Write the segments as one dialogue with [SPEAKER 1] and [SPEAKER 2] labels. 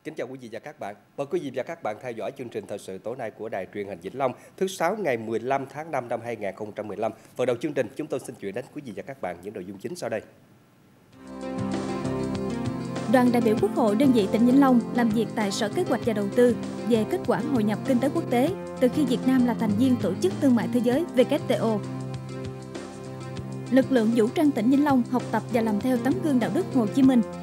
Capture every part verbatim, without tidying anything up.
[SPEAKER 1] Kính chào quý vị và các bạn. Mời quý vị và các bạn theo dõi chương trình thời sự tối nay của Đài Truyền hình Vĩnh Long, thứ sáu ngày mười lăm tháng năm năm hai nghìn không trăm mười lăm. Vào đầu chương trình, chúng tôi xin chuyển đến quý vị và các bạn những nội dung chính sau đây.
[SPEAKER 2] Đoàn đại biểu Quốc hội đơn vị tỉnh Vĩnh Long làm việc tại Sở Kế hoạch và Đầu tư về kết quả hội nhập kinh tế quốc tế từ khi Việt Nam là thành viên Tổ chức Thương mại Thế giới W T O. Lực lượng vũ trang tỉnh Vĩnh Long học tập và làm theo tấm gương đạo đức Hồ Chí Minh.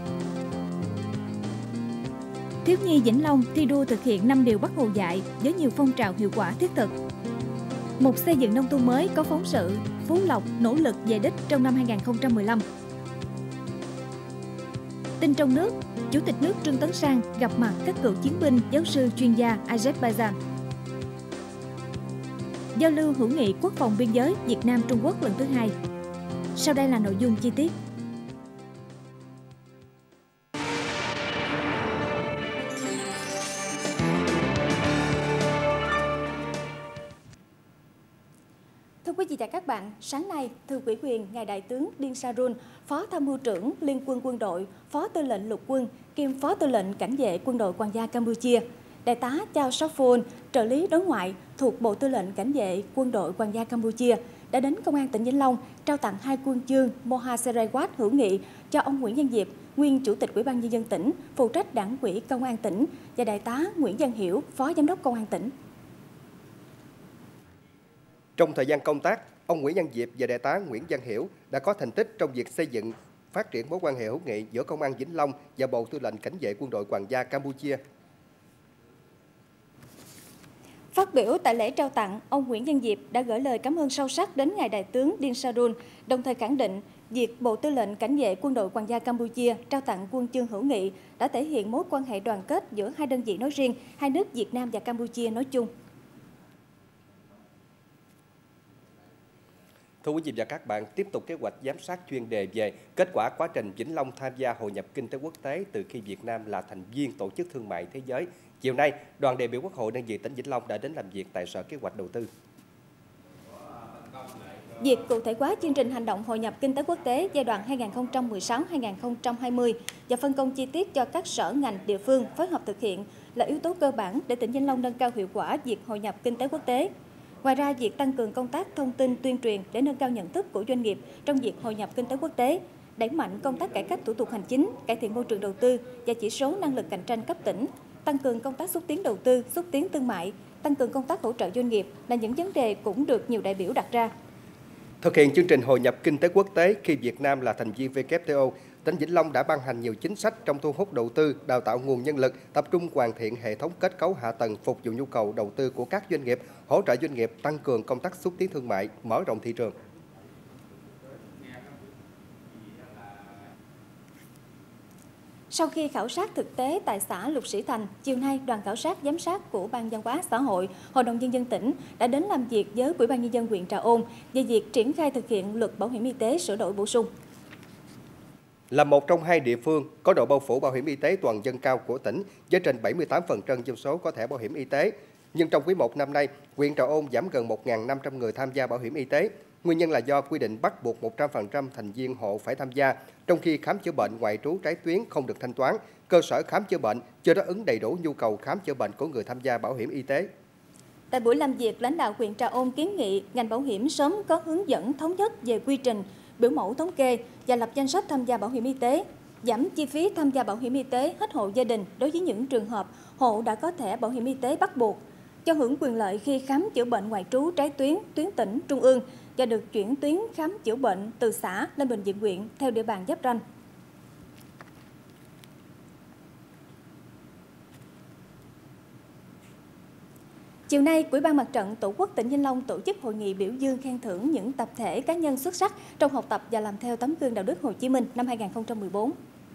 [SPEAKER 2] Thiếu nhi Vĩnh Long thi đua thực hiện năm điều Bác Hồ dạy với nhiều phong trào hiệu quả thiết thực. Mục xây dựng nông thôn mới có phóng sự Phú Lộc nỗ lực về đích trong năm hai nghìn không trăm mười lăm. Tin trong nước, Chủ tịch nước Trương Tấn Sang gặp mặt các cựu chiến binh, giáo sư, chuyên gia Azerbaijan. Giao lưu hữu nghị quốc phòng biên giới Việt Nam Trung Quốc lần thứ hai. Sau đây là nội dung chi tiết. Thưa quý vị và các bạn, sáng nay, Thưa ủy quyền Ngài Đại tướng Điêng Sa Run, Phó Tham mưu trưởng Liên quân quân đội, Phó Tư lệnh Lục quân, kiêm Phó Tư lệnh Cảnh vệ Quân đội Hoàng gia Campuchia, Đại tá Chao Sok Phon, trợ lý đối ngoại thuộc Bộ Tư lệnh Cảnh vệ Quân đội Hoàng gia Campuchia, đã đến Công an tỉnh Vĩnh Long trao tặng hai huân chương Moha Serewat hữu nghị cho ông Nguyễn Văn Diệp, nguyên Chủ tịch Ủy ban Nhân dân tỉnh, phụ trách Đảng ủy Công an tỉnh, và Đại tá Nguyễn Văn Hiểu, Phó Giám đốc Công an tỉnh.
[SPEAKER 1] Trong thời gian công tác, ông Nguyễn Văn Diệp và Đại tá Nguyễn Văn Hiểu đã có thành tích trong việc xây dựng, phát triển mối quan hệ hữu nghị giữa Công an Vĩnh Long và Bộ Tư lệnh Cảnh vệ Quân đội Hoàng gia Campuchia.
[SPEAKER 2] Phát biểu tại lễ trao tặng, ông Nguyễn Văn Diệp đã gửi lời cảm ơn sâu sắc đến Ngài Đại tướng Điêng Sa Run, đồng thời khẳng định việc Bộ Tư lệnh Cảnh vệ Quân đội Hoàng gia Campuchia trao tặng huân chương hữu nghị đã thể hiện mối quan hệ đoàn kết giữa hai đơn vị nói riêng, hai nước Việt Nam và Campuchia nói chung.
[SPEAKER 1] Thưa quý vị và các bạn, tiếp tục kế hoạch giám sát chuyên đề về kết quả quá trình Vĩnh Long tham gia hội nhập kinh tế quốc tế từ khi Việt Nam là thành viên Tổ chức Thương mại Thế giới. Chiều nay, đoàn đại biểu Quốc hội đơn vị tỉnh Vĩnh Long đã đến làm việc tại Sở Kế hoạch Đầu tư.
[SPEAKER 2] Việc cụ thể hóa chương trình hành động hội nhập kinh tế quốc tế giai đoạn hai nghìn không trăm mười sáu đến hai nghìn không trăm hai mươi và phân công chi tiết cho các sở ngành địa phương phối hợp thực hiện là yếu tố cơ bản để tỉnh Vĩnh Long nâng cao hiệu quả việc hội nhập kinh tế quốc tế. Ngoài ra, việc tăng cường công tác thông tin tuyên truyền để nâng cao nhận thức của doanh nghiệp trong việc hội nhập kinh tế quốc tế, đẩy mạnh công tác cải cách thủ tục hành chính, cải thiện môi trường đầu tư và chỉ số năng lực cạnh tranh cấp tỉnh, tăng cường công tác xúc tiến đầu tư, xúc tiến thương mại, tăng cường công tác hỗ trợ doanh nghiệp là những vấn đề cũng được nhiều đại biểu đặt ra.
[SPEAKER 1] Thực hiện chương trình hội nhập kinh tế quốc tế khi Việt Nam là thành viên W T O, tỉnh Vĩnh Long đã ban hành nhiều chính sách trong thu hút đầu tư, đào tạo nguồn nhân lực, tập trung hoàn thiện hệ thống kết cấu hạ tầng phục vụ nhu cầu đầu tư của các doanh nghiệp, hỗ trợ doanh nghiệp tăng cường công tác xúc tiến thương mại, mở rộng thị trường.
[SPEAKER 2] Sau khi khảo sát thực tế tại xã Lục Sĩ Thành, chiều nay đoàn khảo sát giám sát của Ban Văn hóa Xã hội, Hội đồng Nhân dân tỉnh đã đến làm việc với Ủy ban Nhân dân huyện Trà Ôn về việc triển khai thực hiện luật bảo hiểm y tế sửa đổi bổ sung.
[SPEAKER 1] Là một trong hai địa phương có độ bao phủ bảo hiểm y tế toàn dân cao của tỉnh, với trên bảy mươi tám phần trăm dân số có thẻ bảo hiểm y tế. Nhưng trong quý một năm nay, huyện Trà Ôn giảm gần một nghìn năm trăm người tham gia bảo hiểm y tế. Nguyên nhân là do quy định bắt buộc một trăm phần trăm thành viên hộ phải tham gia, trong khi khám chữa bệnh ngoại trú trái tuyến không được thanh toán, cơ sở khám chữa bệnh chưa đáp ứng đầy đủ nhu cầu khám chữa bệnh của người tham gia bảo hiểm y tế.
[SPEAKER 2] Tại buổi làm việc, lãnh đạo huyện Trà Ôn kiến nghị ngành bảo hiểm sớm có hướng dẫn thống nhất về quy trình, biểu mẫu thống kê và lập danh sách tham gia bảo hiểm y tế, giảm chi phí tham gia bảo hiểm y tế hết hộ gia đình đối với những trường hợp hộ đã có thẻ bảo hiểm y tế bắt buộc, cho hưởng quyền lợi khi khám chữa bệnh ngoại trú trái tuyến, tuyến tỉnh, trung ương và được chuyển tuyến khám chữa bệnh từ xã lên bệnh viện huyện theo địa bàn giáp ranh. Chiều nay, Ủy ban Mặt trận Tổ quốc tỉnh Vĩnh Long tổ chức hội nghị biểu dương khen thưởng những tập thể cá nhân xuất sắc trong học tập và làm theo tấm gương đạo đức Hồ Chí Minh năm hai nghìn không trăm mười bốn.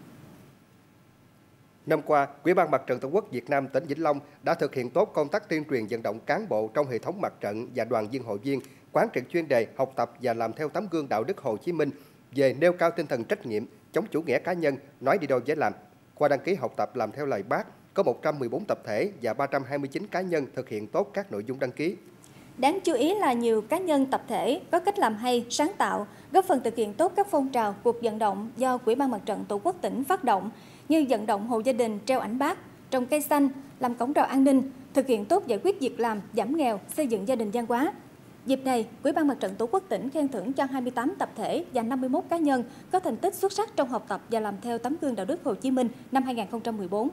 [SPEAKER 1] Năm qua, Ủy ban Mặt trận Tổ quốc Việt Nam tỉnh Vĩnh Long đã thực hiện tốt công tác tuyên truyền vận động cán bộ trong hệ thống mặt trận và đoàn viên hội viên quán triệt chuyên đề học tập và làm theo tấm gương đạo đức Hồ Chí Minh về nêu cao tinh thần trách nhiệm, chống chủ nghĩa cá nhân, nói đi đôi với làm. Qua đăng ký học tập làm theo lời Bác, có một trăm mười bốn tập thể và ba trăm hai mươi chín cá nhân thực hiện tốt các nội dung đăng ký.
[SPEAKER 2] Đáng chú ý là nhiều cá nhân tập thể có cách làm hay, sáng tạo, góp phần thực hiện tốt các phong trào, cuộc vận động do Ủy ban Mặt trận Tổ quốc tỉnh phát động như vận động hộ gia đình treo ảnh Bác, trồng cây xanh, làm cổng rào an ninh, thực hiện tốt giải quyết việc làm, giảm nghèo, xây dựng gia đình văn hóa. Dịp này, Ủy ban Mặt trận Tổ quốc tỉnh khen thưởng cho hai mươi tám tập thể và năm mươi mốt cá nhân có thành tích xuất sắc trong học tập và làm theo tấm gương đạo đức Hồ Chí Minh năm hai nghìn không trăm mười bốn.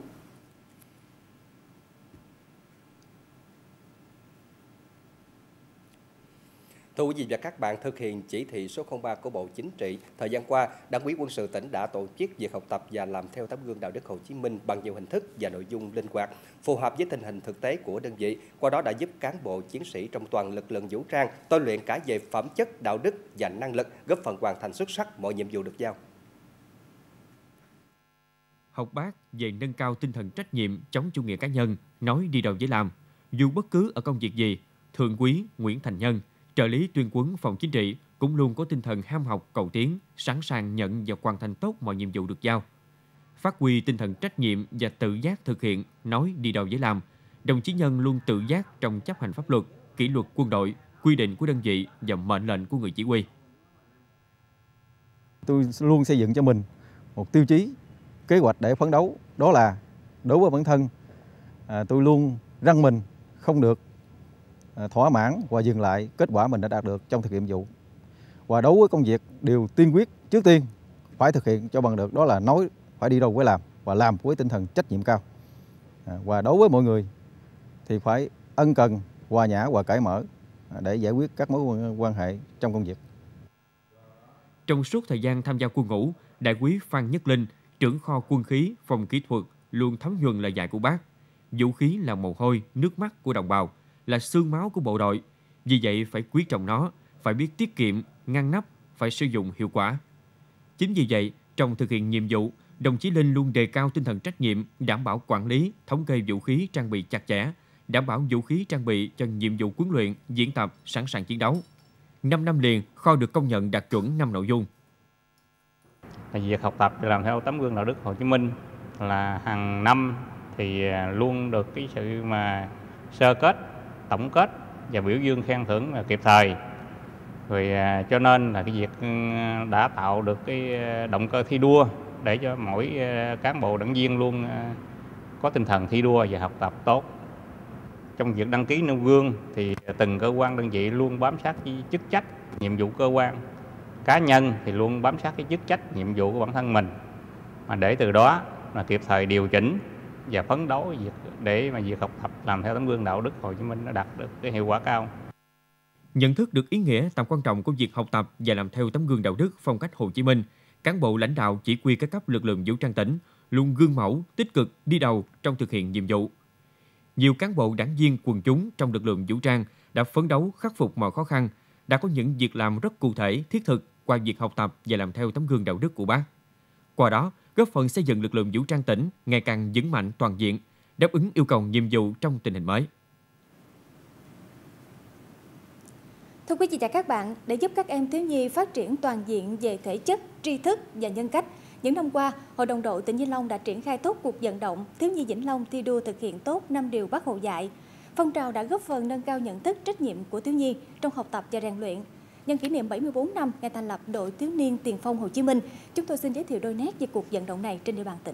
[SPEAKER 1] Thưa quý vị và các bạn, thực hiện chỉ thị số không ba của Bộ Chính trị, thời gian qua, Đảng ủy Quân sự tỉnh đã tổ chức việc học tập và làm theo tấm gương đạo đức Hồ Chí Minh bằng nhiều hình thức và nội dung linh hoạt, phù hợp với tình hình thực tế của đơn vị. Qua đó đã giúp cán bộ chiến sĩ trong toàn lực lượng vũ trang tôi luyện cả về phẩm chất, đạo đức và năng lực, góp phần hoàn thành xuất sắc mọi nhiệm vụ được giao.
[SPEAKER 3] Học bác về nâng cao tinh thần trách nhiệm, chống chủ nghĩa cá nhân, nói đi đầu với làm. Dù bất cứ ở công việc gì, Thượng úy Nguyễn Thành Nhân, trợ lý tuyên huấn phòng chính trị cũng luôn có tinh thần ham học cầu tiến, sẵn sàng nhận và hoàn thành tốt mọi nhiệm vụ được giao. Phát huy tinh thần trách nhiệm và tự giác thực hiện, nói đi đầu với làm, đồng chí Nhân luôn tự giác trong chấp hành pháp luật, kỷ luật quân đội, quy định của đơn vị và mệnh lệnh của người chỉ huy.
[SPEAKER 4] Tôi luôn xây dựng cho mình một tiêu chí, kế hoạch để phấn đấu, đó là đối với bản thân, à, tôi luôn răng mình không được thỏa mãn và dừng lại kết quả mình đã đạt được trong thực hiện nhiệm vụ. Và đối với công việc, điều tiên quyết trước tiên phải thực hiện cho bằng được đó là nói phải đi đâu với làm và làm với tinh thần trách nhiệm cao. Và đối với mọi người thì phải ân cần, hòa nhã và cởi mở để giải quyết các mối quan hệ trong công việc.
[SPEAKER 3] Trong suốt thời gian tham gia quân ngũ, Đại úy Phan Nhất Linh, trưởng kho quân khí, phòng kỹ thuật luôn thấm nhuần lời dạy của bác. Vũ khí là mồ hôi, nước mắt của đồng bào, là xương máu của bộ đội. Vì vậy phải quý trọng nó, phải biết tiết kiệm, ngăn nắp, phải sử dụng hiệu quả. Chính vì vậy, trong thực hiện nhiệm vụ, đồng chí Linh luôn đề cao tinh thần trách nhiệm, đảm bảo quản lý, thống kê vũ khí trang bị chặt chẽ, đảm bảo vũ khí trang bị cho nhiệm vụ huấn luyện, diễn tập, sẵn sàng chiến đấu. Năm năm liền, kho được công nhận đạt chuẩn năm nội dung.
[SPEAKER 5] Việc học tập làm theo tấm gương đạo đức Hồ Chí Minh là hàng năm thì luôn được cái sự mà sơ kết, tổng kết và biểu dương khen thưởng kịp thời. Rồi cho nên là cái việc đã tạo được cái động cơ thi đua để cho mỗi cán bộ đảng viên luôn có tinh thần thi đua và học tập tốt. Trong việc đăng ký nêu gương thì từng cơ quan đơn vị luôn bám sát cái chức trách, nhiệm vụ cơ quan. Cá nhân thì luôn bám sát cái chức trách, nhiệm vụ của bản thân mình. Mà để từ đó là kịp thời điều chỉnh và phấn đấu để mà việc học tập làm theo tấm gương đạo đức Hồ Chí Minh nó đạt được cái hiệu quả cao.
[SPEAKER 3] Nhận thức được ý nghĩa tầm quan trọng của việc học tập và làm theo tấm gương đạo đức phong cách Hồ Chí Minh, cán bộ lãnh đạo chỉ huy các cấp lực lượng vũ trang tỉnh luôn gương mẫu, tích cực đi đầu trong thực hiện nhiệm vụ. Nhiều cán bộ đảng viên quần chúng trong lực lượng vũ trang đã phấn đấu khắc phục mọi khó khăn, đã có những việc làm rất cụ thể, thiết thực qua việc học tập và làm theo tấm gương đạo đức của bác. Qua đó, góp phần xây dựng lực lượng vũ trang tỉnh ngày càng vững mạnh toàn diện, đáp ứng yêu cầu nhiệm vụ trong tình hình mới.
[SPEAKER 2] Thưa quý vị và các bạn, để giúp các em thiếu nhi phát triển toàn diện về thể chất, tri thức và nhân cách, những năm qua, Hội đồng đội tỉnh Vĩnh Long đã triển khai tốt cuộc vận động thiếu nhi Vĩnh Long thi đua thực hiện tốt năm điều Bác Hồ dạy. Phong trào đã góp phần nâng cao nhận thức trách nhiệm của thiếu nhi trong học tập và rèn luyện. Nhân kỷ niệm bảy mươi tư năm ngày thành lập đội thiếu niên tiền phong Hồ Chí Minh, chúng tôi xin giới thiệu đôi nét về cuộc vận động này trên địa bàn tỉnh.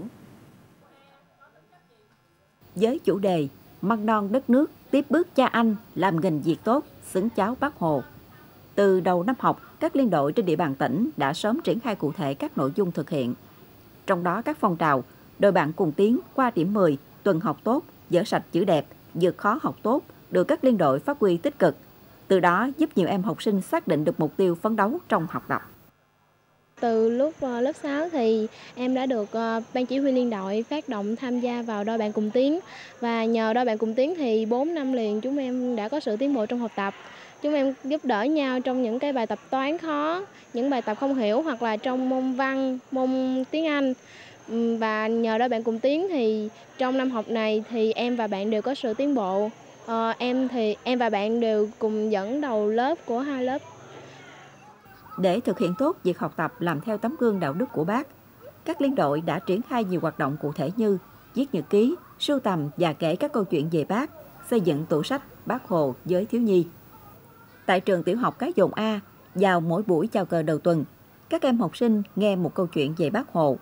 [SPEAKER 6] Với chủ đề Măng non đất nước tiếp bước cha anh làm nghìn việc tốt xứng cháu Bác Hồ. Từ đầu năm học, các liên đội trên địa bàn tỉnh đã sớm triển khai cụ thể các nội dung thực hiện. Trong đó các phong trào, đội bạn cùng tiến qua điểm mười, tuần học tốt, dở sạch chữ đẹp, vượt khó học tốt được các liên đội phát huy tích cực. Từ đó giúp nhiều em học sinh xác định được mục tiêu phấn đấu trong học tập.
[SPEAKER 7] Từ lúc uh, lớp sáu thì em đã được uh, ban chỉ huy liên đội phát động tham gia vào đôi bạn cùng tiến. Và nhờ đôi bạn cùng tiến thì bốn năm liền chúng em đã có sự tiến bộ trong học tập. Chúng em giúp đỡ nhau trong những cái bài tập toán khó, những bài tập không hiểu hoặc là trong môn văn, môn tiếng Anh. Và nhờ đôi bạn cùng tiến thì trong năm học này thì em và bạn đều có sự tiến bộ. Ờ, em thì em và bạn đều cùng dẫn đầu lớp của hai lớp.
[SPEAKER 6] Để thực hiện tốt việc học tập làm theo tấm gương đạo đức của Bác, các liên đội đã triển khai nhiều hoạt động cụ thể như viết nhật ký, sưu tầm và kể các câu chuyện về Bác, xây dựng tủ sách Bác Hồ với thiếu nhi. Tại trường tiểu học Cái Dồn A, vào mỗi buổi chào cờ đầu tuần, các em học sinh nghe một câu chuyện về Bác Hồ.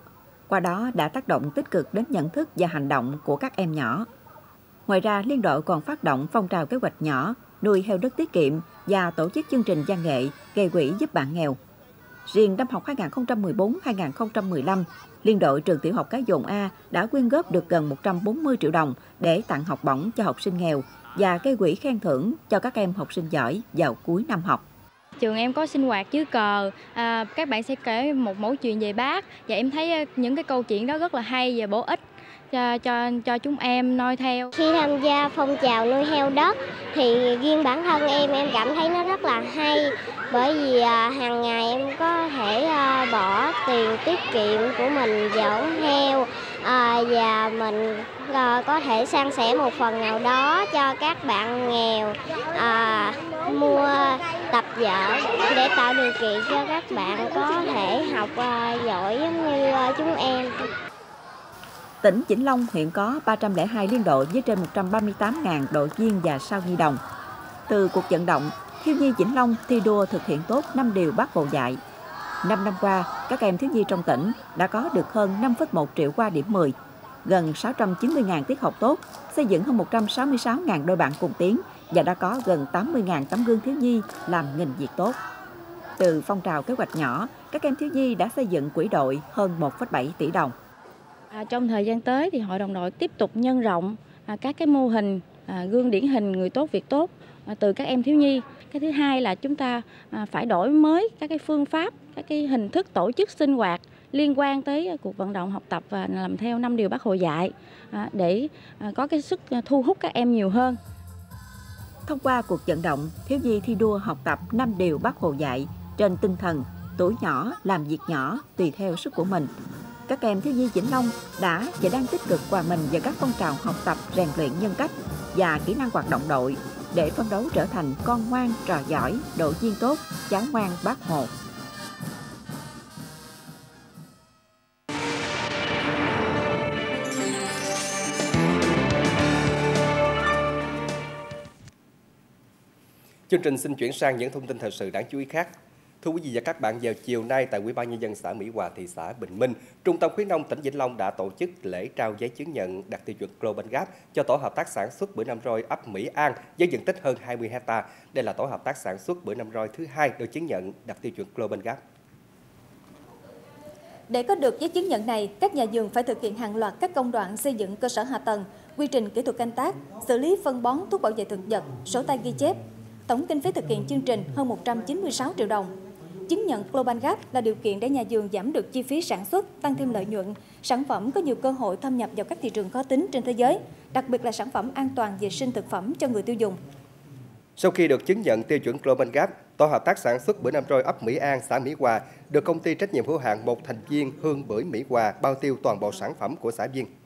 [SPEAKER 6] qua đó đã tác động tích cực đến nhận thức và hành động của các em nhỏ. Ngoài ra, liên đội còn phát động phong trào kế hoạch nhỏ, nuôi heo đất tiết kiệm và tổ chức chương trình văn nghệ gây quỹ giúp bạn nghèo. Riêng năm học hai nghìn không trăm mười bốn hai nghìn không trăm mười lăm, liên đội trường tiểu học Cái Dồn A đã quyên góp được gần một trăm bốn mươi triệu đồng để tặng học bổng cho học sinh nghèo và gây quỹ khen thưởng cho các em học sinh giỏi vào cuối năm học.
[SPEAKER 8] Trường em có sinh hoạt dưới cờ, à, các bạn sẽ kể một mẫu chuyện về Bác và em thấy những cái câu chuyện đó rất là hay và bổ ích cho cho cho chúng em noi theo.
[SPEAKER 9] Khi tham gia phong trào nuôi heo đất thì riêng bản thân em em cảm thấy nó rất là hay, bởi vì à, hàng ngày em có thể à, bỏ tiền tiết kiệm của mình vào ống heo à, và mình à, có thể san sẻ một phần nào đó cho các bạn nghèo, à, mua tập vở để tạo điều kiện cho các bạn có thể học à, giỏi giống như à, chúng em.
[SPEAKER 6] Tỉnh Vĩnh Long hiện có ba trăm lẻ hai liên đội với trên một trăm ba mươi tám nghìn đội viên và sao nhi đồng. Từ cuộc vận động, thiếu nhi Vĩnh Long thi đua thực hiện tốt năm điều Bác Hồ dạy. Năm năm qua, các em thiếu nhi trong tỉnh đã có được hơn năm phẩy một triệu qua điểm mười, gần sáu trăm chín mươi nghìn tiết học tốt, xây dựng hơn một trăm sáu mươi sáu nghìn đôi bạn cùng tiến và đã có gần tám mươi nghìn tấm gương thiếu nhi làm nghìn việc tốt. Từ phong trào kế hoạch nhỏ, các em thiếu nhi đã xây dựng quỹ đội hơn một phẩy bảy tỷ đồng.
[SPEAKER 8] À, trong thời gian tới thì hội đồng đội tiếp tục nhân rộng à, các cái mô hình à, gương điển hình người tốt việc tốt à, từ các em thiếu nhi. Cái thứ hai là chúng ta à, phải đổi mới các cái phương pháp, các cái hình thức tổ chức sinh hoạt liên quan tới cuộc vận động học tập và làm theo năm điều Bác Hồ dạy à, để à, có cái sức thu hút các em nhiều hơn.
[SPEAKER 6] Thông qua cuộc vận động, thiếu nhi thi đua học tập năm điều Bác Hồ dạy trên tinh thần tuổi nhỏ làm việc nhỏ tùy theo sức của mình. Các em thiếu nhi Vĩnh Long đã và đang tích cực hòa mình vào các phong trào học tập, rèn luyện nhân cách và kỹ năng hoạt động đội để phấn đấu trở thành con ngoan, trò giỏi, đội viên tốt, cháu ngoan Bác Hồ.
[SPEAKER 1] Chương trình xin chuyển sang những thông tin thời sự đáng chú ý khác. Thưa quý vị và các bạn, vào chiều nay tại Ủy ban Nhân dân xã Mỹ Hòa, thị xã Bình Minh, Trung tâm khuyến nông tỉnh Vĩnh Long đã tổ chức lễ trao giấy chứng nhận đạt tiêu chuẩn Global Gap cho tổ hợp tác sản xuất bưởi Nam Roi ấp Mỹ An với diện tích hơn hai mươi héc ta. Đây là tổ hợp tác sản xuất bưởi Nam Roi thứ hai được chứng nhận đạt tiêu chuẩn Global Gap.
[SPEAKER 2] Để có được giấy chứng nhận này, các nhà vườn phải thực hiện hàng loạt các công đoạn xây dựng cơ sở hạ tầng, quy trình kỹ thuật canh tác, xử lý phân bón, thuốc bảo vệ thực vật, sổ tay ghi chép. Tổng kinh phí thực hiện chương trình hơn một trăm chín mươi sáu triệu đồng. Chứng nhận Global Gap là điều kiện để nhà vườn giảm được chi phí sản xuất, tăng thêm lợi nhuận, sản phẩm có nhiều cơ hội thâm nhập vào các thị trường khó tính trên thế giới, đặc biệt là sản phẩm an toàn vệ sinh thực phẩm cho người tiêu dùng.
[SPEAKER 1] Sau khi được chứng nhận tiêu chuẩn Global Gap, tổ hợp tác sản xuất bưởi Nam Roi ấp Mỹ An, xã Mỹ Hòa được công ty trách nhiệm hữu hạn một thành viên Hương Bưởi Mỹ Hòa bao tiêu toàn bộ sản phẩm của xã viên.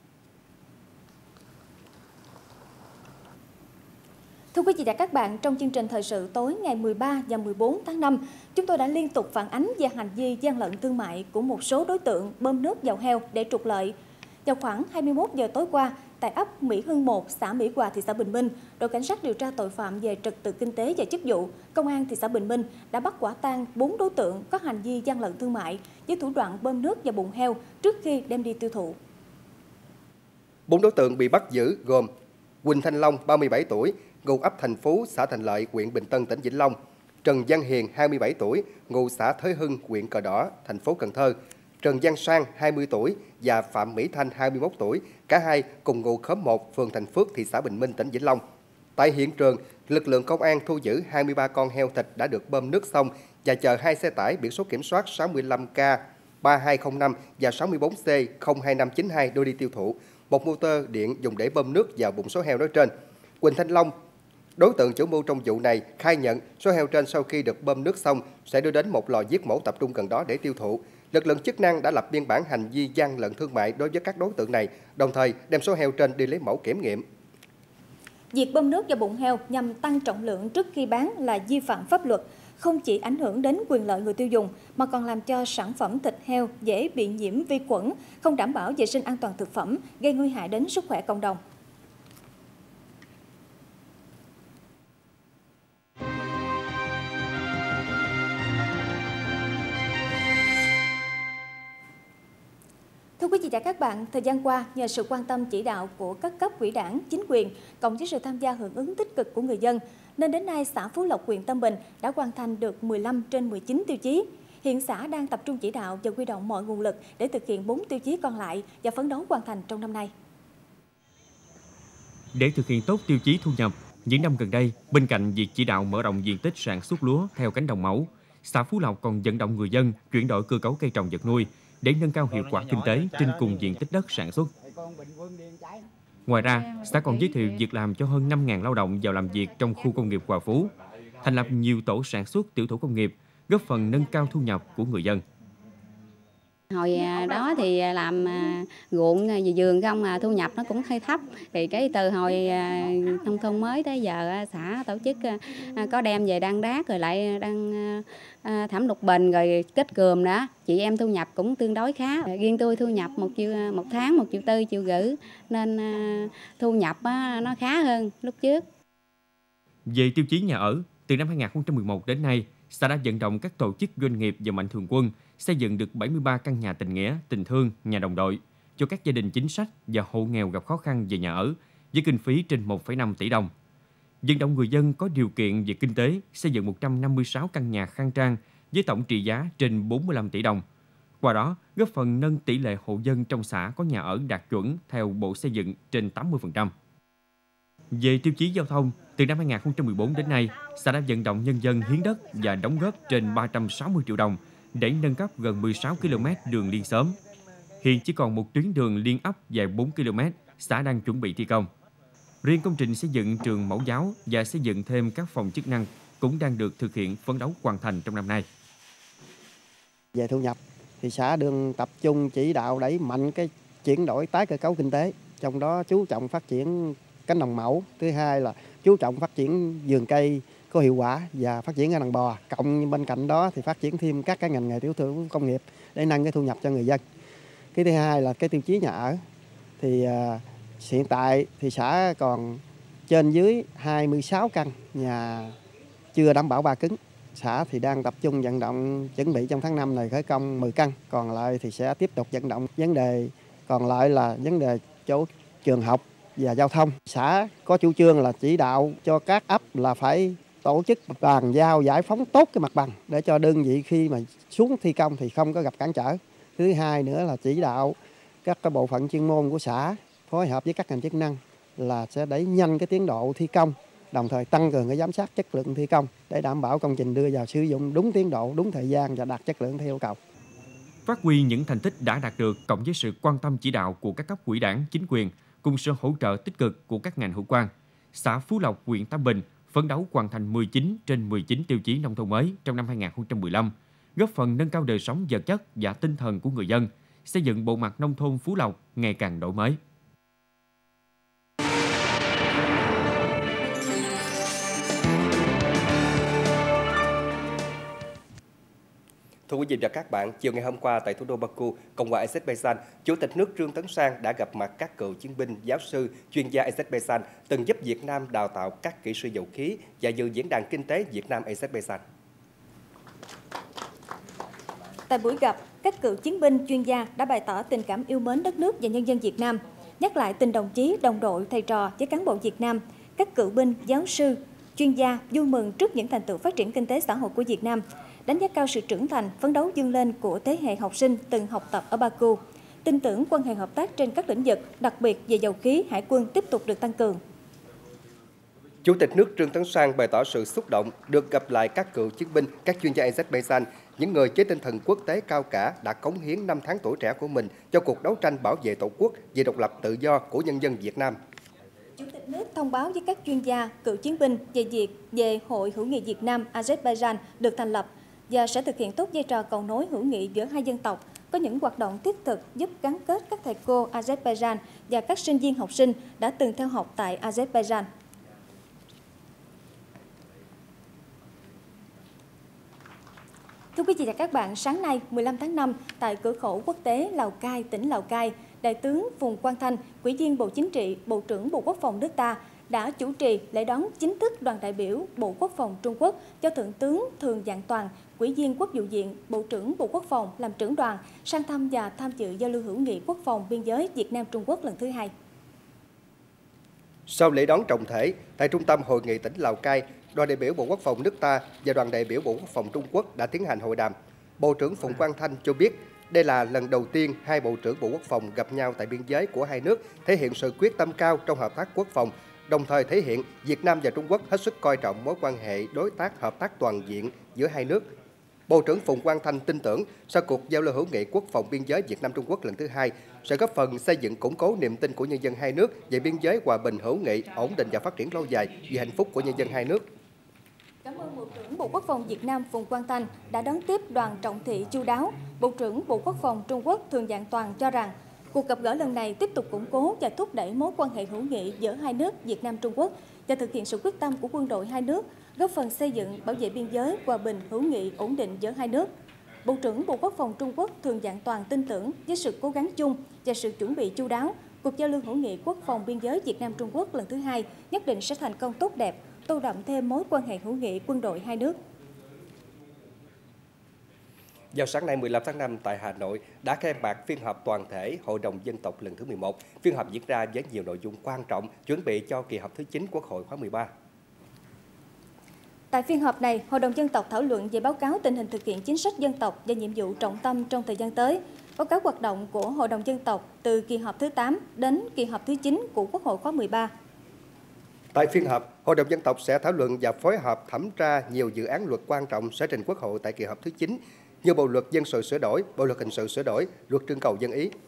[SPEAKER 2] Thưa quý vị và các bạn, trong chương trình thời sự tối ngày mười ba và mười bốn tháng năm, chúng tôi đã liên tục phản ánh về hành vi gian lận thương mại của một số đối tượng bơm nước vào heo để trục lợi. Vào khoảng hai mươi mốt giờ tối qua, tại ấp Mỹ Hưng một, xã Mỹ Hòa, thị xã Bình Minh, đội cảnh sát điều tra tội phạm về trật tự kinh tế và chức vụ, công an thị xã Bình Minh đã bắt quả tang bốn đối tượng có hành vi gian lận thương mại với thủ đoạn bơm nước vào bụng heo trước khi đem đi tiêu thụ.
[SPEAKER 1] Bốn đối tượng bị bắt giữ gồm Quỳnh Thanh Long, ba mươi bảy tuổi, ngụ ấp Thành Phú, xã Thành Lợi, huyện Bình Tân, tỉnh Vĩnh Long; Trần Văn Hiền, hai mươi bảy tuổi, ngụ xã Thới Hưng, huyện Cờ Đỏ, thành phố Cần Thơ; Trần Văn Sang, hai mươi tuổi và Phạm Mỹ Thanh, hai mươi mốt tuổi, cả hai cùng ngụ khóm một, phường Thành Phước, thị xã Bình Minh, tỉnh Vĩnh Long. Tại hiện trường, lực lượng công an thu giữ hai mươi ba con heo thịt đã được bơm nước xong và chờ hai xe tải biển số kiểm soát sáu mươi lăm K ba hai không năm và sáu mươi bốn C không hai năm chín hai đưa đi tiêu thụ, một motor điện dùng để bơm nước vào bụng số heo nói trên. Quỳnh Thanh Long, đối tượng chủ mưu trong vụ này, khai nhận số heo trên sau khi được bơm nước xong sẽ đưa đến một lò giết mổ tập trung gần đó để tiêu thụ. Lực lượng chức năng đã lập biên bản hành vi gian lận thương mại đối với các đối tượng này, đồng thời đem số heo trên đi lấy mẫu kiểm nghiệm.
[SPEAKER 2] Việc bơm nước vào bụng heo nhằm tăng trọng lượng trước khi bán là vi phạm pháp luật, không chỉ ảnh hưởng đến quyền lợi người tiêu dùng mà còn làm cho sản phẩm thịt heo dễ bị nhiễm vi khuẩn, không đảm bảo vệ sinh an toàn thực phẩm, gây nguy hại đến sức khỏe cộng đồng. Thưa quý vị và các bạn, thời gian qua, nhờ sự quan tâm chỉ đạo của các cấp ủy đảng, chính quyền, cộng với sự tham gia hưởng ứng tích cực của người dân, nên đến nay xã Phú Lộc, huyện Tam Bình đã hoàn thành được mười lăm trên mười chín tiêu chí. Hiện xã đang tập trung chỉ đạo và huy động mọi nguồn lực để thực hiện bốn tiêu chí còn lại và phấn đấu hoàn thành trong năm nay.
[SPEAKER 3] Để thực hiện tốt tiêu chí thu nhập, những năm gần đây, bên cạnh việc chỉ đạo mở rộng diện tích sản xuất lúa theo cánh đồng mẫu, xã Phú Lộc còn vận động người dân chuyển đổi cơ cấu cây trồng vật nuôi để nâng cao hiệu quả kinh tế trên cùng diện tích đất sản xuất. Ngoài ra, xã còn giới thiệu việc làm cho hơn năm nghìn lao động vào làm việc trong khu công nghiệp Hòa Phú, thành lập nhiều tổ sản xuất tiểu thủ công nghiệp, góp phần nâng cao thu nhập của người dân.
[SPEAKER 10] Hồi đó thì làm ruộng về vườn không mà thu nhập nó cũng hơi thấp. Thì cái từ hồi nông thôn mới tới giờ xã tổ chức có đem về đan đát rồi lại đăng thảm lục bình rồi kết cườm đó. Chị em thu nhập cũng tương đối khá. Riêng tôi thu nhập một triệu một tháng một triệu tư triệu gửi nên thu nhập nó khá hơn lúc trước.
[SPEAKER 3] Về tiêu chí nhà ở, từ năm hai nghìn không trăm mười một đến nay, xã đã vận động các tổ chức doanh nghiệp và mạnh thường quân xây dựng được bảy mươi ba căn nhà tình nghĩa, tình thương, nhà đồng đội cho các gia đình chính sách và hộ nghèo gặp khó khăn về nhà ở với kinh phí trên một phẩy năm tỷ đồng. Vận động người dân có điều kiện về kinh tế xây dựng một trăm năm mươi sáu căn nhà khang trang với tổng trị giá trên bốn mươi lăm tỷ đồng. Qua đó, góp phần nâng tỷ lệ hộ dân trong xã có nhà ở đạt chuẩn theo Bộ Xây dựng trên tám mươi phần trăm. Về tiêu chí giao thông, từ năm hai nghìn không trăm mười bốn đến nay, xã đã vận động nhân dân hiến đất và đóng góp trên ba trăm sáu mươi triệu đồng để nâng cấp gần mười sáu ki lô mét đường liên xóm. Hiện chỉ còn một tuyến đường liên ấp dài bốn ki lô mét, xã đang chuẩn bị thi công. Riêng công trình xây dựng trường mẫu giáo và xây dựng thêm các phòng chức năng cũng đang được thực hiện phấn đấu hoàn thành trong năm nay.
[SPEAKER 11] Về thu nhập thì xã đương tập trung chỉ đạo đẩy mạnh cái chuyển đổi tái cơ cấu kinh tế, trong đó chú trọng phát triển cánh đồng mẫu, thứ hai là chú trọng phát triển vườn cây có hiệu quả và phát triển ở đàn bò, cộng bên cạnh đó thì phát triển thêm các cái ngành nghề tiểu thủ công nghiệp để nâng cái thu nhập cho người dân. Cái thứ hai là cái tiêu chí nhà ở thì uh, hiện tại thì xã còn trên dưới hai mươi sáu căn nhà chưa đảm bảo ba cứng. Xã thì đang tập trung vận động chuẩn bị trong tháng năm này khởi công mười căn, còn lại thì sẽ tiếp tục vận động vấn đề còn lại là vấn đề chỗ trường học và giao thông. Xã có chủ trương là chỉ đạo cho các ấp là phải tổ chức bàn giao giải phóng tốt cái mặt bằng để cho đơn vị khi mà xuống thi công thì không có gặp cản trở. Thứ hai nữa là chỉ đạo các cái bộ phận chuyên môn của xã phối hợp với các ngành chức năng là sẽ đẩy nhanh cái tiến độ thi công, đồng thời tăng cường cái giám sát chất lượng thi công để đảm bảo công trình đưa vào sử dụng đúng tiến độ, đúng thời gian và đạt chất lượng theo yêu cầu.
[SPEAKER 3] Phát huy những thành tích đã đạt được cộng với sự quan tâm chỉ đạo của các cấp ủy đảng, chính quyền cùng sự hỗ trợ tích cực của các ngành hữu quan, xã Phú Lộc, huyện Tam Bình phấn đấu hoàn thành mười chín trên mười chín tiêu chí nông thôn mới trong năm hai nghìn không trăm mười lăm, góp phần nâng cao đời sống vật chất và tinh thần của người dân, xây dựng bộ mặt nông thôn Phú Lộc ngày càng đổi mới.
[SPEAKER 1] Thưa quý vị và các bạn, chiều ngày hôm qua tại thủ đô Baku, Cộng hòa Azerbaijan, Chủ tịch nước Trương Tấn Sang đã gặp mặt các cựu chiến binh, giáo sư, chuyên gia Azerbaijan từng giúp Việt Nam đào tạo các kỹ sư dầu khí và dự diễn đàn kinh tế Việt Nam-Azerbaijan.
[SPEAKER 2] Tại buổi gặp, các cựu chiến binh, chuyên gia đã bày tỏ tình cảm yêu mến đất nước và nhân dân Việt Nam, nhắc lại tình đồng chí, đồng đội, thầy trò với cán bộ Việt Nam. Các cựu binh, giáo sư, chuyên gia vui mừng trước những thành tựu phát triển kinh tế xã hội của Việt Nam, đánh giá cao sự trưởng thành, phấn đấu vươn lên của thế hệ học sinh từng học tập ở Baku, tin tưởng quan hệ hợp tác trên các lĩnh vực, đặc biệt về dầu khí, hải quân tiếp tục được tăng cường.
[SPEAKER 1] Chủ tịch nước Trương Tấn Sang bày tỏ sự xúc động được gặp lại các cựu chiến binh, các chuyên gia Azerbaijan, những người với tinh thần quốc tế cao cả đã cống hiến năm tháng tuổi trẻ của mình cho cuộc đấu tranh bảo vệ Tổ quốc vì độc lập tự do của nhân dân Việt Nam.
[SPEAKER 2] Chủ tịch nước thông báo với các chuyên gia, cựu chiến binh về việc về Hội hữu nghị Việt Nam Azerbaijan được thành lập và sẽ thực hiện tốt vai trò cầu nối hữu nghị giữa hai dân tộc, có những hoạt động thiết thực giúp gắn kết các thầy cô Azerbaijan và các sinh viên học sinh đã từng theo học tại Azerbaijan. Thưa quý vị và các bạn, sáng nay mười lăm tháng năm tại cửa khẩu quốc tế Lào Cai, tỉnh Lào Cai, Đại tướng Phùng Quang Thanh, Ủy viên Bộ Chính trị, Bộ trưởng Bộ Quốc phòng nước ta đã chủ trì lễ đón chính thức đoàn đại biểu Bộ Quốc phòng Trung Quốc do Thượng tướng Thường Vạn Toàn, Ủy viên Quốc vụ viện, Bộ trưởng Bộ Quốc phòng làm trưởng đoàn sang thăm và tham dự giao lưu hữu nghị quốc phòng biên giới Việt Nam Trung Quốc lần thứ hai.
[SPEAKER 1] Sau lễ đón trọng thể tại Trung tâm Hội nghị tỉnh Lào Cai, đoàn đại biểu Bộ Quốc phòng nước ta và đoàn đại biểu Bộ Quốc phòng Trung Quốc đã tiến hành hội đàm. Bộ trưởng Phùng Quang Thanh cho biết đây là lần đầu tiên hai Bộ trưởng Bộ Quốc phòng gặp nhau tại biên giới của hai nước, thể hiện sự quyết tâm cao trong hợp tác quốc phòng, đồng thời thể hiện Việt Nam và Trung Quốc hết sức coi trọng mối quan hệ đối tác hợp tác toàn diện giữa hai nước. Bộ trưởng Phùng Quang Thanh tin tưởng sau cuộc giao lưu hữu nghị quốc phòng biên giới Việt Nam Trung Quốc lần thứ hai sẽ góp phần xây dựng củng cố niềm tin của nhân dân hai nước về biên giới hòa bình hữu nghị, ổn định và phát triển lâu dài vì hạnh phúc của nhân dân hai nước.
[SPEAKER 2] Cảm ơn Bộ trưởng Bộ Quốc phòng Việt Nam Phùng Quang Thanh đã đón tiếp đoàn trọng thị chu đáo. Bộ trưởng Bộ Quốc phòng Trung Quốc Thường Dạng Toàn cho rằng cuộc gặp gỡ lần này tiếp tục củng cố và thúc đẩy mối quan hệ hữu nghị giữa hai nước Việt Nam Trung Quốc và thực hiện sự quyết tâm của quân đội hai nước, góp phần xây dựng bảo vệ biên giới hòa bình hữu nghị ổn định giữa hai nước. Bộ trưởng Bộ Quốc phòng Trung Quốc Thường Dạng Toàn tin tưởng với sự cố gắng chung và sự chuẩn bị chu đáo, cuộc giao lưu hữu nghị quốc phòng biên giới Việt Nam Trung Quốc lần thứ hai nhất định sẽ thành công tốt đẹp, tô đậm thêm mối quan hệ hữu nghị quân đội hai nước.
[SPEAKER 1] Vào sáng nay mười lăm tháng năm tại Hà Nội đã khai mạc phiên họp toàn thể Hội đồng Dân tộc lần thứ mười một. Phiên họp diễn ra với nhiều nội dung quan trọng chuẩn bị cho kỳ họp thứ chín Quốc hội khóa mười ba.
[SPEAKER 2] Tại phiên họp này, Hội đồng Dân tộc thảo luận về báo cáo tình hình thực hiện chính sách dân tộc và nhiệm vụ trọng tâm trong thời gian tới, báo cáo hoạt động của Hội đồng Dân tộc từ kỳ họp thứ tám đến kỳ họp thứ chín của Quốc hội khóa mười ba.
[SPEAKER 1] Tại phiên họp, Hội đồng Dân tộc sẽ thảo luận và phối hợp thẩm tra nhiều dự án luật quan trọng sẽ trình Quốc hội tại kỳ họp thứ chín, như Bộ luật dân sự sửa đổi, Bộ luật hình sự sửa đổi, luật trưng cầu dân ý.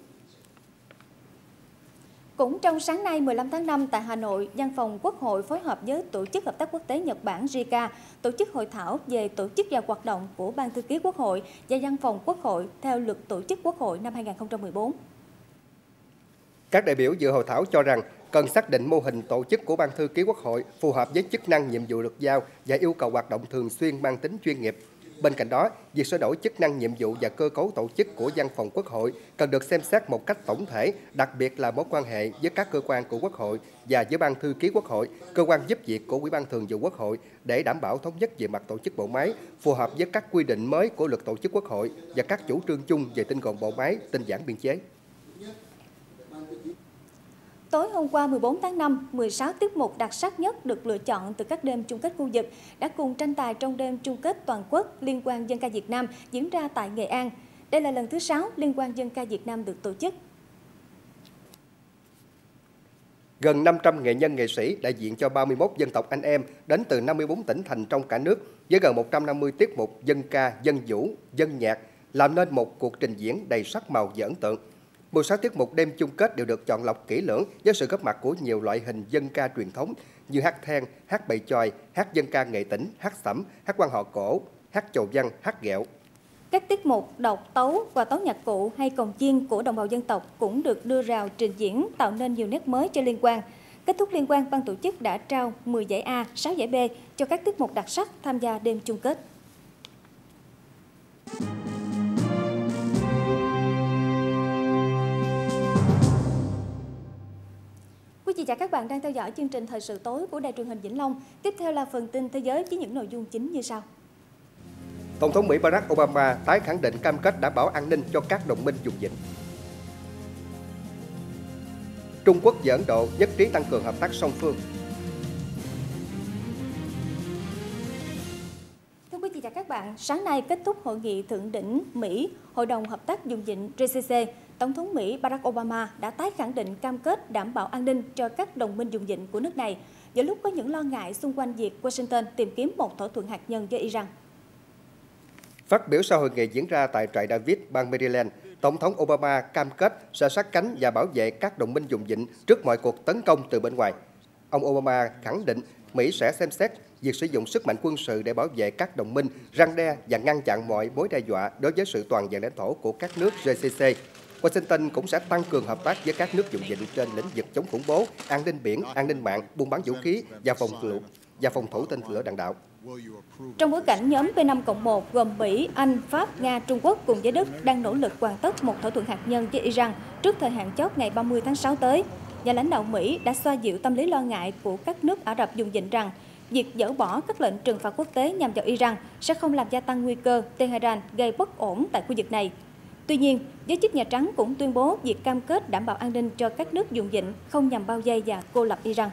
[SPEAKER 2] Cũng trong sáng nay mười lăm tháng năm tại Hà Nội, Văn phòng Quốc hội phối hợp với Tổ chức Hợp tác Quốc tế Nhật Bản (rờ i ca) tổ chức hội thảo về tổ chức và hoạt động của Ban Thư ký Quốc hội và Văn phòng Quốc hội theo Luật Tổ chức Quốc hội năm hai nghìn không trăm mười bốn.
[SPEAKER 1] Các đại biểu dự hội thảo cho rằng cần xác định mô hình tổ chức của Ban Thư ký Quốc hội phù hợp với chức năng nhiệm vụ được giao và yêu cầu hoạt động thường xuyên mang tính chuyên nghiệp. Bên cạnh đó, việc sửa đổi chức năng nhiệm vụ và cơ cấu tổ chức của Văn phòng Quốc hội cần được xem xét một cách tổng thể, đặc biệt là mối quan hệ với các cơ quan của Quốc hội và với Ban Thư ký Quốc hội, cơ quan giúp việc của Ủy ban Thường vụ Quốc hội để đảm bảo thống nhất về mặt tổ chức bộ máy, phù hợp với các quy định mới của Luật Tổ chức Quốc hội và các chủ trương chung về tinh gọn bộ máy, tinh giản biên chế.
[SPEAKER 2] Tối hôm qua mười bốn tháng năm, mười sáu tiết mục đặc sắc nhất được lựa chọn từ các đêm chung kết khu vực đã cùng tranh tài trong đêm chung kết toàn quốc Liên hoan dân ca Việt Nam diễn ra tại Nghệ An. Đây là lần thứ sáu Liên hoan dân ca Việt Nam được tổ chức.
[SPEAKER 1] Gần năm trăm nghệ nhân nghệ sĩ đại diện cho ba mươi mốt dân tộc anh em đến từ năm mươi tư tỉnh thành trong cả nước với gần một trăm năm mươi tiết mục dân ca, dân vũ, dân nhạc làm nên một cuộc trình diễn đầy sắc màu và ấn tượng. mười sáu tiết mục đêm chung kết đều được chọn lọc kỹ lưỡng với sự góp mặt của nhiều loại hình dân ca truyền thống như hát then, hát bày chòi, hát dân ca nghệ tĩnh, hát sẩm, hát quan họ cổ, hát chầu văn, hát ghẹo.
[SPEAKER 2] Các tiết mục độc tấu và tấu nhạc cụ hay cồng chiêng của đồng bào dân tộc cũng được đưa vào trình diễn tạo nên nhiều nét mới cho liên hoan. Kết thúc liên hoan, ban tổ chức đã trao mười giải A, sáu giải B cho các tiết mục đặc sắc tham gia đêm chung kết. Quý vị và các bạn đang theo dõi chương trình Thời sự tối của Đài truyền hình Vĩnh Long. Tiếp theo là phần tin thế giới với những nội dung chính như sau.
[SPEAKER 1] Tổng thống Mỹ Barack Obama tái khẳng định cam kết đảm bảo an ninh cho các đồng minh vùng vịnh. Trung Quốc và Ấn Độ nhất trí tăng cường hợp tác song phương.
[SPEAKER 2] Thưa quý vị và các bạn, sáng nay kết thúc hội nghị thượng đỉnh Mỹ, Hội đồng Hợp tác Vùng vịnh (rờ xê xê), Tổng thống Mỹ Barack Obama đã tái khẳng định cam kết đảm bảo an ninh cho các đồng minh vùng vịnh của nước này, giữa lúc có những lo ngại xung quanh việc Washington tìm kiếm một thỏa thuận hạt nhân với Iran.
[SPEAKER 1] Phát biểu sau hội nghị diễn ra tại trại David, bang Maryland, Tổng thống Obama cam kết sẽ sát cánh và bảo vệ các đồng minh vùng vịnh trước mọi cuộc tấn công từ bên ngoài. Ông Obama khẳng định Mỹ sẽ xem xét việc sử dụng sức mạnh quân sự để bảo vệ các đồng minh, răn đe và ngăn chặn mọi mối đe dọa đối với sự toàn vẹn lãnh thổ của các nước rờ xê xê. Washington cũng sẽ tăng cường hợp tác với các nước vùng vịnh trên lĩnh vực chống khủng bố, an ninh biển, an ninh mạng, buôn bán vũ khí và phòng thủ và phòng thủ tên lửa đạn đạo.
[SPEAKER 2] Trong bối cảnh nhóm P năm cộng một gồm Mỹ, Anh, Pháp, Nga, Trung Quốc cùng với Đức đang nỗ lực hoàn tất một thỏa thuận hạt nhân với Iran trước thời hạn chót ngày ba mươi tháng sáu tới, nhà lãnh đạo Mỹ đã xoa dịu tâm lý lo ngại của các nước Ả Rập vùng vịnh rằng việc dỡ bỏ các lệnh trừng phạt quốc tế nhằm vào Iran sẽ không làm gia tăng nguy cơ Tehran gây bất ổn tại khu vực này. Tuy nhiên, giới chức Nhà Trắng cũng tuyên bố việc cam kết đảm bảo an ninh cho các nước vùng vịnh không nhằm bao vây và cô lập Iran.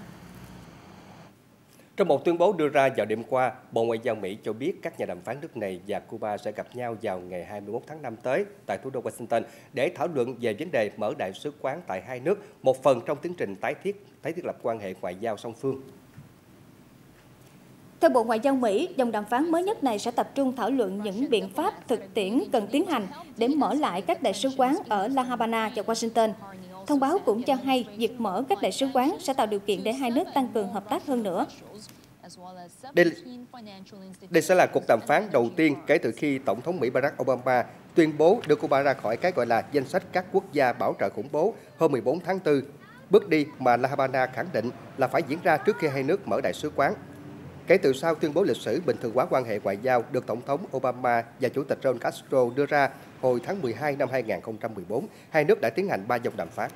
[SPEAKER 1] Trong một tuyên bố đưa ra vào đêm qua, Bộ Ngoại giao Mỹ cho biết các nhà đàm phán nước này và Cuba sẽ gặp nhau vào ngày hai mươi mốt tháng năm tới tại thủ đô Washington để thảo luận về vấn đề mở đại sứ quán tại hai nước, một phần trong tiến trình tái thiết tái thiết lập quan hệ ngoại giao song phương.
[SPEAKER 2] Theo Bộ Ngoại giao Mỹ, dòng đàm phán mới nhất này sẽ tập trung thảo luận những biện pháp thực tiễn cần tiến hành để mở lại các đại sứ quán ở La Habana và Washington. Thông báo cũng cho hay việc mở các đại sứ quán sẽ tạo điều kiện để hai nước tăng cường hợp tác hơn nữa.
[SPEAKER 1] Đây, đây sẽ là cuộc đàm phán đầu tiên kể từ khi Tổng thống Mỹ Barack Obama tuyên bố đưa Cuba ra khỏi cái gọi là danh sách các quốc gia bảo trợ khủng bố hôm mười bốn tháng tư, bước đi mà La Habana khẳng định là phải diễn ra trước khi hai nước mở đại sứ quán. Kể từ sau tuyên bố lịch sử bình thường hóa quan hệ ngoại giao được Tổng thống Obama và Chủ tịch Raul Castro đưa ra hồi tháng mười hai năm hai nghìn không trăm mười bốn, hai nước đã tiến hành ba vòng đàm phán.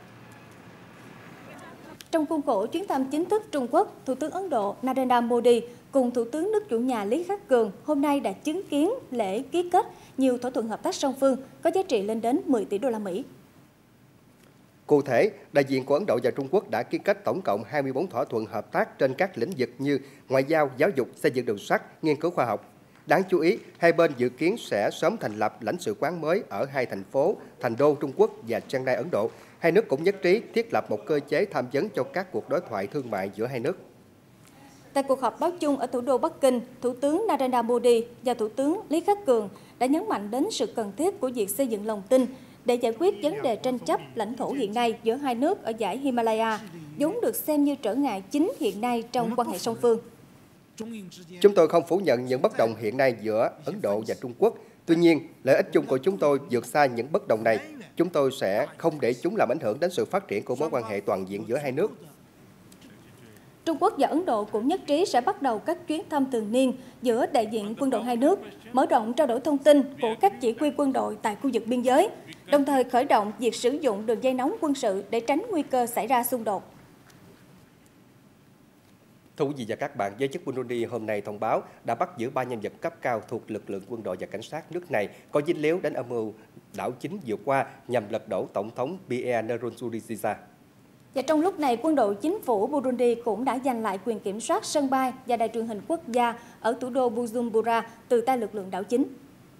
[SPEAKER 2] Trong khuôn khổ chuyến thăm chính thức Trung Quốc, Thủ tướng Ấn Độ Narendra Modi cùng Thủ tướng nước chủ nhà Lý Khắc Cường hôm nay đã chứng kiến lễ ký kết nhiều thỏa thuận hợp tác song phương có giá trị lên đến mười tỷ đô la Mỹ.
[SPEAKER 1] Cụ thể, đại diện của Ấn Độ và Trung Quốc đã ký kết tổng cộng hai mươi tư thỏa thuận hợp tác trên các lĩnh vực như ngoại giao, giáo dục, xây dựng đường sắt, nghiên cứu khoa học. Đáng chú ý, hai bên dự kiến sẽ sớm thành lập lãnh sự quán mới ở hai thành phố, Thành đô Trung Quốc và Chennai, Ấn Độ. Hai nước cũng nhất trí thiết lập một cơ chế tham vấn cho các cuộc đối thoại thương mại giữa hai nước.
[SPEAKER 2] Tại cuộc họp báo chung ở thủ đô Bắc Kinh, Thủ tướng Narendra Modi và Thủ tướng Lý Khắc Cường đã nhấn mạnh đến sự cần thiết của việc xây dựng lòng tin để giải quyết vấn đề tranh chấp lãnh thổ hiện nay giữa hai nước ở dãy Himalaya, vốn được xem như trở ngại chính hiện nay trong quan hệ song phương.
[SPEAKER 1] Chúng tôi không phủ nhận những bất đồng hiện nay giữa Ấn Độ và Trung Quốc. Tuy nhiên, lợi ích chung của chúng tôi vượt xa những bất đồng này. Chúng tôi sẽ không để chúng làm ảnh hưởng đến sự phát triển của mối quan hệ toàn diện giữa hai nước.
[SPEAKER 2] Trung Quốc và Ấn Độ cũng nhất trí sẽ bắt đầu các chuyến thăm thường niên giữa đại diện quân đội hai nước, mở rộng trao đổi thông tin của các chỉ huy quân đội tại khu vực biên giới, đồng thời khởi động việc sử dụng đường dây nóng quân sự để tránh nguy cơ xảy ra xung đột.
[SPEAKER 1] Thưa quý vị và các bạn, giới chức Burundi hôm nay thông báo đã bắt giữ ba nhân vật cấp cao thuộc lực lượng quân đội và cảnh sát nước này có dính líu đến âm mưu đảo chính vừa qua nhằm lật đổ Tổng thống Pierre Nkurunziza.
[SPEAKER 2] Và trong lúc này, quân đội chính phủ Burundi cũng đã giành lại quyền kiểm soát sân bay và đài truyền hình quốc gia ở thủ đô Bujumbura từ tay lực lượng đảo chính.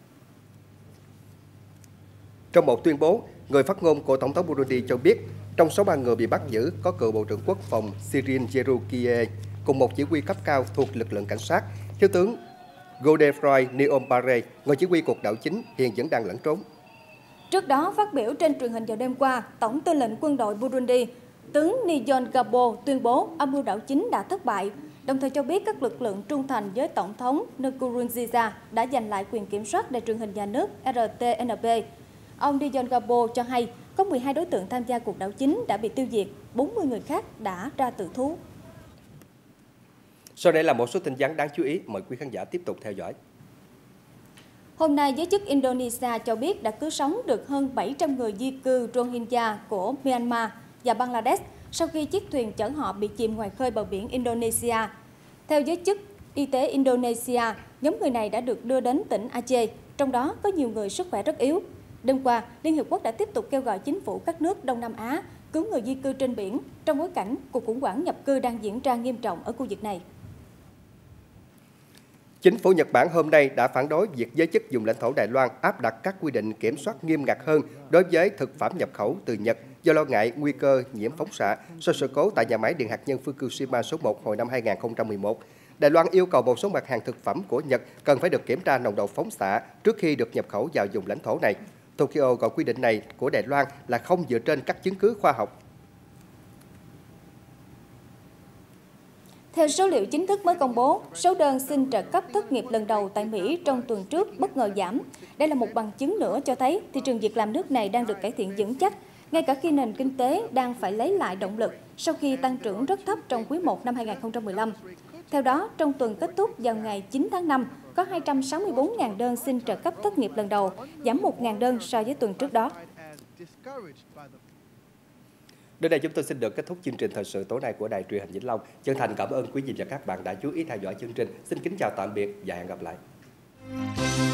[SPEAKER 1] Trong một tuyên bố, người phát ngôn của Tổng thống Burundi cho biết, trong số ba người bị bắt giữ có cựu Bộ trưởng Quốc phòng Cyril Gerukie cùng một chỉ huy cấp cao thuộc lực lượng cảnh sát, Thiếu tướng Godefroy Niyombare, người chỉ huy cuộc đảo chính hiện vẫn đang lẩn trốn.
[SPEAKER 2] Trước đó, phát biểu trên truyền hình vào đêm qua, Tổng tư lệnh quân đội Burundi, tướng Nijon Gabo tuyên bố âm mưu đảo chính đã thất bại, đồng thời cho biết các lực lượng trung thành với Tổng thống Nkurunziza đã giành lại quyền kiểm soát đài truyền hình nhà nước rờ tê en bê. Ông Nijon Gabo cho hay có mười hai đối tượng tham gia cuộc đảo chính đã bị tiêu diệt, bốn mươi người khác đã ra tự thú.
[SPEAKER 1] Sau đây là một số tin vắn đáng chú ý, mời quý khán giả tiếp tục theo dõi.
[SPEAKER 2] Hôm nay, giới chức Indonesia cho biết đã cứu sống được hơn bảy trăm người di cư Rohingya của Myanmar và Bangladesh sau khi chiếc thuyền chở họ bị chìm ngoài khơi bờ biển Indonesia. Theo giới chức y tế Indonesia, nhóm người này đã được đưa đến tỉnh Aceh, trong đó có nhiều người sức khỏe rất yếu. Đêm qua, Liên Hiệp Quốc đã tiếp tục kêu gọi chính phủ các nước Đông Nam Á cứu người di cư trên biển trong bối cảnh cuộc khủng hoảng nhập cư đang diễn ra nghiêm trọng ở khu vực này.
[SPEAKER 1] Chính phủ Nhật Bản hôm nay đã phản đối việc giới chức vùng lãnh thổ Đài Loan áp đặt các quy định kiểm soát nghiêm ngặt hơn đối với thực phẩm nhập khẩu từ Nhật do lo ngại nguy cơ nhiễm phóng xạ sau sự cố tại nhà máy điện hạt nhân Fukushima số một hồi năm hai nghìn không trăm mười một. Đài Loan yêu cầu một số mặt hàng thực phẩm của Nhật cần phải được kiểm tra nồng độ phóng xạ trước khi được nhập khẩu vào vùng lãnh thổ này. Tokyo gọi quy định này của Đài Loan là không dựa trên các chứng cứ khoa học.
[SPEAKER 2] Theo số liệu chính thức mới công bố, số đơn xin trợ cấp thất nghiệp lần đầu tại Mỹ trong tuần trước bất ngờ giảm. Đây là một bằng chứng nữa cho thấy thị trường việc làm nước này đang được cải thiện vững chắc, ngay cả khi nền kinh tế đang phải lấy lại động lực sau khi tăng trưởng rất thấp trong quý một năm hai nghìn không trăm mười lăm. Theo đó, trong tuần kết thúc vào ngày chín tháng năm, có hai trăm sáu mươi tư nghìn đơn xin trợ cấp thất nghiệp lần đầu, giảm một nghìn đơn so với tuần trước đó.
[SPEAKER 1] Đến đây chúng tôi xin được kết thúc chương trình thời sự tối nay của Đài Truyền hình Vĩnh Long. Chân thành cảm ơn quý vị và các bạn đã chú ý theo dõi chương trình. Xin kính chào tạm biệt và hẹn gặp lại.